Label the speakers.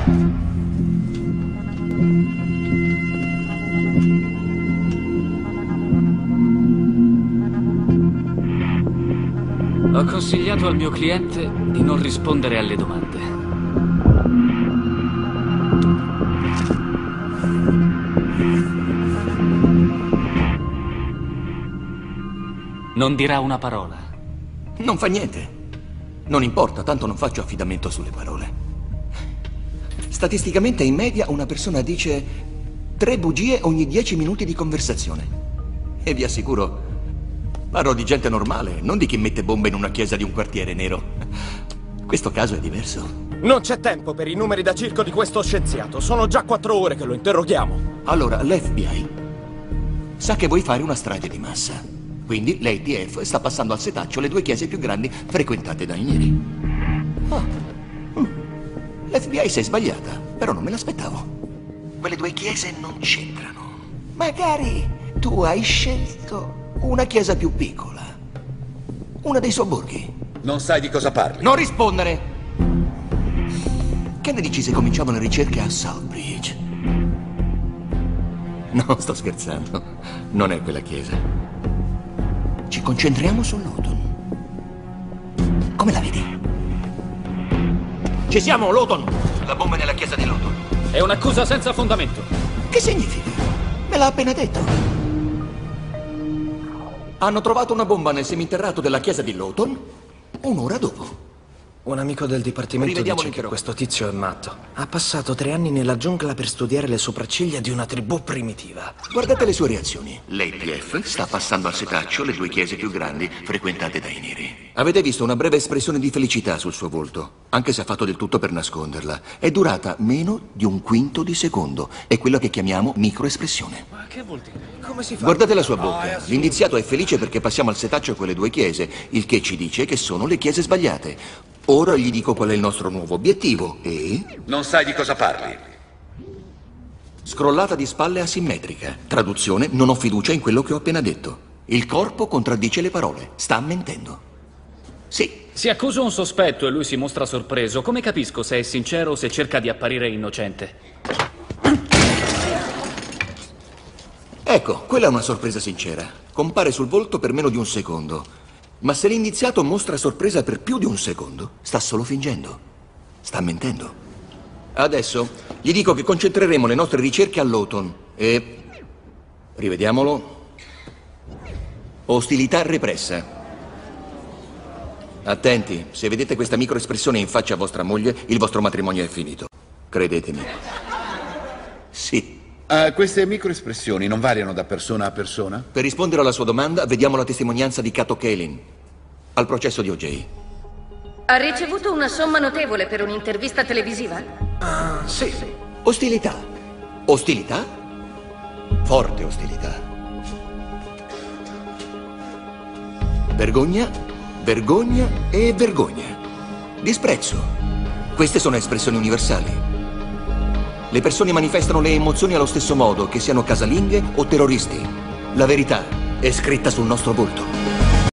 Speaker 1: Ho consigliato al mio cliente di non rispondere alle domande. Non dirà una parola.
Speaker 2: Non fa niente. Non importa, tanto non faccio affidamento sulle parole. Statisticamente, in media, una persona dice 3 bugie ogni 10 minuti di conversazione. E vi assicuro, parlo di gente normale, non di chi mette bombe in una chiesa di un quartiere nero. Questo caso è diverso.
Speaker 3: Non c'è tempo per i numeri da circo di questo scienziato. Sono già 4 ore che lo interroghiamo.
Speaker 2: Allora, l'FBI sa che vuoi fare una strage di massa. Quindi l'ATF sta passando al setaccio le 2 chiese più grandi frequentate dai neri. L'FBI si è sbagliata, però non me l'aspettavo. Quelle 2 chiese non c'entrano. Magari tu hai scelto una chiesa più piccola. Una dei sobborghi.
Speaker 4: Non sai di cosa parli.
Speaker 2: Non rispondere! Che ne dici se cominciamo le ricerche a Southbridge? No, sto scherzando. Non è quella chiesa. Ci concentriamo su Lawton. Come la vedi? Ci siamo, Lawton! La bomba è nella chiesa di Lawton.
Speaker 1: È un'accusa senza fondamento.
Speaker 2: Che significa? Me l'ha appena detto. Hanno trovato una bomba nel seminterrato della chiesa di Lawton un'ora dopo.
Speaker 3: Un amico del dipartimento dice che questo tizio è matto. Ha passato 3 anni nella giungla per studiare le sopracciglia di una tribù primitiva.
Speaker 2: Guardate le sue reazioni. L'ATF sta passando al setaccio le 2 chiese più grandi frequentate dai neri. Avete visto una breve espressione di felicità sul suo volto, anche se ha fatto del tutto per nasconderla. È durata meno di 1/5 di secondo. È quello che chiamiamo microespressione.
Speaker 1: Ma che vuol dire?
Speaker 3: Come si fa?
Speaker 2: Guardate la sua bocca. L'indiziato è felice perché passiamo al setaccio quelle 2 chiese, il che ci dice che sono le chiese sbagliate. Ora gli dico qual è il nostro nuovo obiettivo e...
Speaker 4: Non sai di cosa parli.
Speaker 2: Scrollata di spalle asimmetrica. Traduzione, non ho fiducia in quello che ho appena detto. Il corpo contraddice le parole. Sta mentendo. Sì.
Speaker 1: Si accusa un sospetto e lui si mostra sorpreso. Come capisco se è sincero o se cerca di apparire innocente?
Speaker 2: Ecco, quella è una sorpresa sincera. Compare sul volto per meno di 1 secondo. Ma se l'indiziato mostra sorpresa per più di 1 secondo, sta solo fingendo. Sta mentendo. Adesso gli dico che concentreremo le nostre ricerche a Lawton e... rivediamolo. Ostilità repressa. Attenti, se vedete questa microespressione in faccia a vostra moglie, il vostro matrimonio è finito. Credetemi. Sì.
Speaker 4: Queste microespressioni non variano da persona a persona?
Speaker 2: Per rispondere alla sua domanda, vediamo la testimonianza di Cato Kalin al processo di O.J.
Speaker 5: Ha ricevuto una somma notevole per un'intervista televisiva?
Speaker 2: Sì. Ostilità. Ostilità? Forte ostilità. Vergogna, vergogna e vergogna. Disprezzo. Queste sono espressioni universali. Le persone manifestano le emozioni allo stesso modo, che siano casalinghe o terroristi. La verità è scritta sul nostro volto.